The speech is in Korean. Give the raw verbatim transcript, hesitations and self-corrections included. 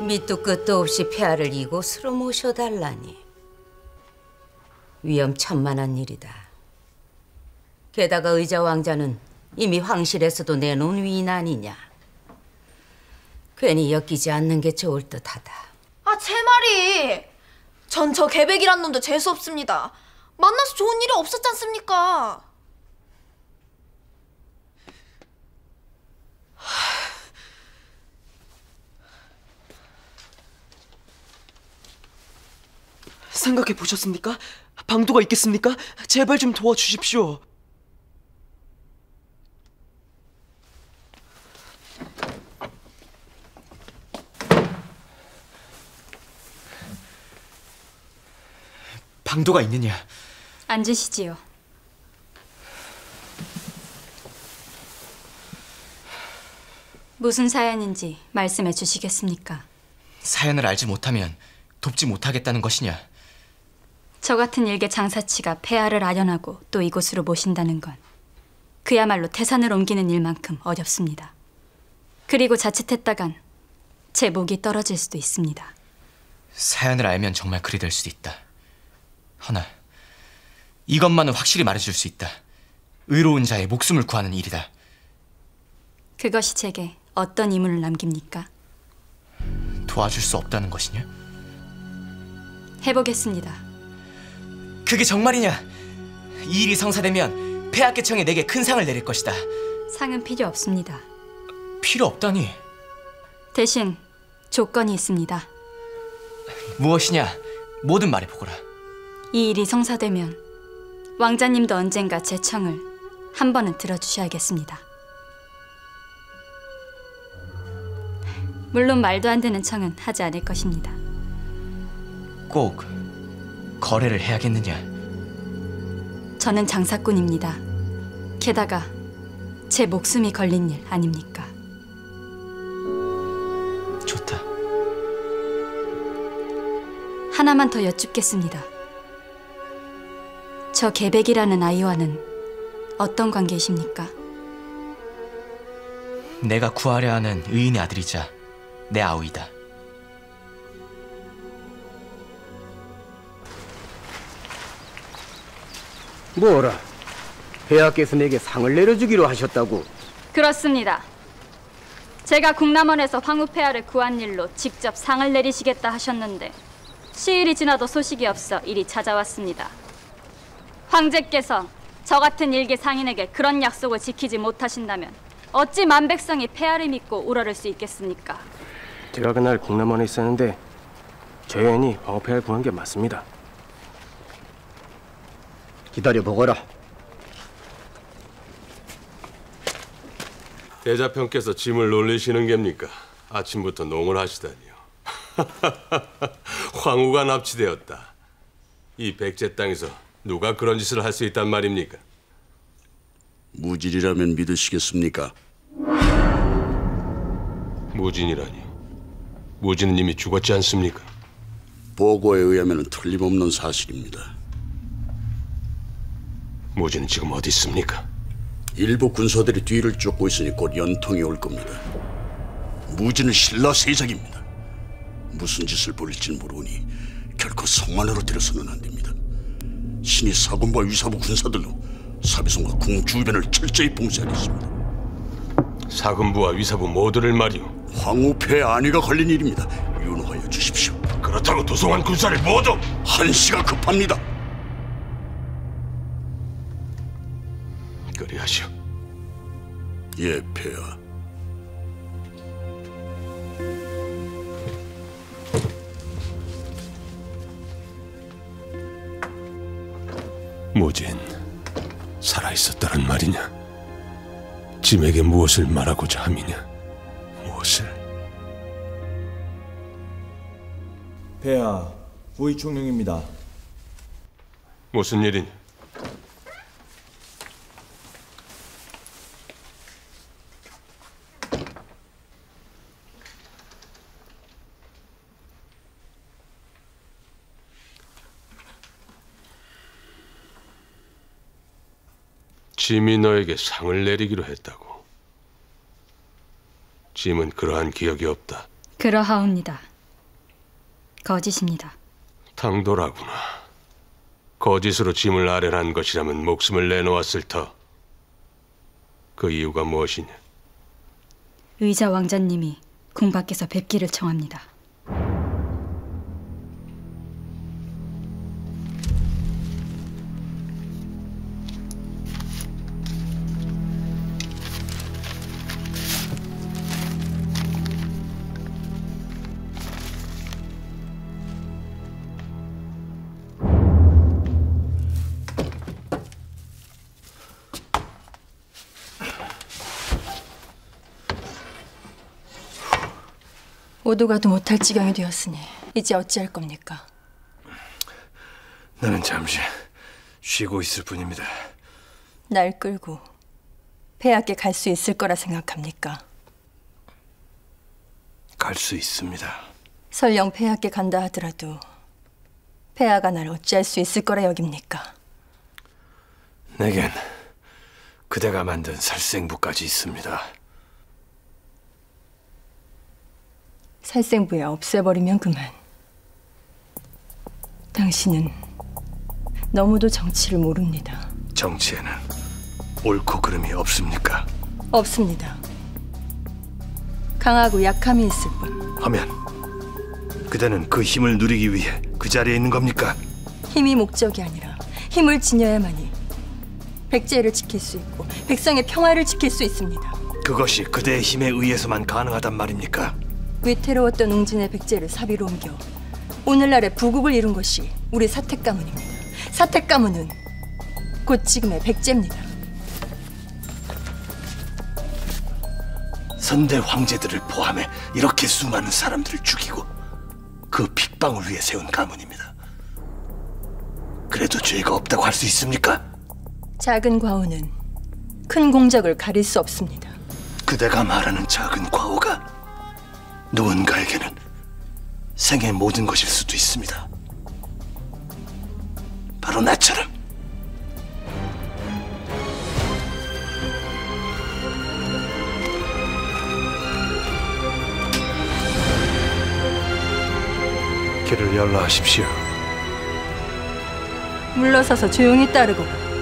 밑도 끝도 없이 폐하를 이곳으로 모셔달라니. 위험천만한 일이다. 게다가 의자 왕자는 이미 황실에서도 내놓은 위인 아니냐. 괜히 엮이지 않는 게 좋을 듯하다. 아, 제 말이! 전 저 계백이란 놈도 재수 없습니다. 만나서 좋은 일이 없었지 않습니까? 생각해 보셨습니까? 방도가 있겠습니까? 제발 좀 도와주십시오. 방도가 있느냐? 앉으시지요. 무슨 사연인지 말씀해 주시겠습니까? 사연을 알지 못하면 돕지 못하겠다는 것이냐? 저 같은 일개 장사치가 폐하를 아련하고 또 이곳으로 모신다는 건 그야말로 태산을 옮기는 일만큼 어렵습니다. 그리고 자칫했다간 제 목이 떨어질 수도 있습니다. 사연을 알면 정말 그리 될 수도 있다. 허나 이것만은 확실히 말해줄 수 있다. 의로운 자의 목숨을 구하는 일이다. 그것이 제게 어떤 의무를 남깁니까? 도와줄 수 없다는 것이냐? 해보겠습니다. 그게 정말이냐? 이 일이 성사되면 폐하께청이 내게 큰 상을 내릴 것이다. 상은 필요 없습니다. 필요 없다니? 대신 조건이 있습니다. 무엇이냐? 뭐든 말해보거라. 이 일이 성사되면 왕자님도 언젠가 제 청을 한 번은 들어주셔야겠습니다. 물론 말도 안 되는 청은 하지 않을 것입니다. 꼭 거래를 해야겠느냐? 저는 장사꾼입니다. 게다가 제 목숨이 걸린 일 아닙니까? 좋다. 하나만 더 여쭙겠습니다. 저 계백이라는 아이와는 어떤 관계이십니까? 내가 구하려 하는 의인의 아들이자 내 아우이다. 뭐라? 폐하께서 내게 상을 내려주기로 하셨다고? 그렇습니다. 제가 국남원에서 황후 폐하를 구한 일로 직접 상을 내리시겠다 하셨는데 시일이 지나도 소식이 없어 이리 찾아왔습니다. 황제께서 저 같은 일개 상인에게 그런 약속을 지키지 못하신다면 어찌 만백성이 폐하를 믿고 우러를 수 있겠습니까? 제가 그날 국남원에 있었는데 저 여인이 황후 폐하를 구한 게 맞습니다. 기다려보거라. 대자평께서 짐을 놀리시는 겁니까? 아침부터 농을 하시다니요. 황후가 납치되었다. 이 백제 땅에서 누가 그런 짓을 할 수 있단 말입니까? 무진이라면 믿으시겠습니까? 무진이라니. 무진은 이미 죽었지 않습니까? 보고에 의하면 틀림없는 사실입니다. 무진은 지금 어디 있습니까? 일부 군사들이 뒤를 쫓고 있으니 곧 연통이 올 겁니다. 무진은 신라 세작입니다. 무슨 짓을 벌일지는 모르니 결코 성 안으로 들여서는 안 됩니다. 신이 사군과 위사부 군사들로 사비성과 궁 주변을 철저히 봉쇄하겠습니다. 사군부와 위사부 모두를 말이오. 황후폐의 안위가 걸린 일입니다. 윤호하여 주십시오. 그렇다고 도성한 군사를 모두! 한시가 급합니다. 그리하시오. 예, 폐하. 무진, 살아있었다란 말이냐? 짐에게 무엇을 말하고자 함이냐? 무엇을? 폐하, 우의 총령입니다. 무슨 일이냐? 짐이 너에게 상을 내리기로 했다고. 짐은 그러한 기억이 없다. 그러하옵니다. 거짓입니다. 당돌하구나. 거짓으로 짐을 아련한 것이라면 목숨을 내놓았을 터. 그 이유가 무엇이냐? 의자 왕자님이 궁 밖에서 뵙기를 청합니다. 오도 가도 못할 지경이 되었으니 이제 어찌할 겁니까? 나는 잠시 쉬고 있을 뿐입니다. 날 끌고 폐하께 갈 수 있을 거라 생각합니까? 갈 수 있습니다. 설령 폐하께 간다 하더라도 폐하가 날 어찌할 수 있을 거라 여깁니까? 내겐 그대가 만든 살생부까지 있습니다. 살생부야 없애버리면 그만. 당신은 너무도 정치를 모릅니다. 정치에는 옳고 그름이 없습니까? 없습니다. 강하고 약함이 있을 뿐. 하면 그대는 그 힘을 누리기 위해 그 자리에 있는 겁니까? 힘이 목적이 아니라 힘을 지녀야만이 백제를 지킬 수 있고 백성의 평화를 지킬 수 있습니다. 그것이 그대의 힘에 의해서만 가능하단 말입니까? 위태로웠던 웅진의 백제를 사비로 옮겨 오늘날의 부국을 이룬 것이 우리 사택 가문입니다. 사택 가문은 곧 지금의 백제입니다. 선대 황제들을 포함해 이렇게 수많은 사람들을 죽이고 그 핏방울 위에 세운 가문입니다. 그래도 죄가 없다고 할 수 있습니까? 작은 과오는 큰 공적을 가릴 수 없습니다. 그대가 말하는 작은 과오가 누군가에게는 생의 모든 것일 수도 있습니다. 바로 나처럼. 길을 열라 하십시오. 물러서서 조용히 따르거라.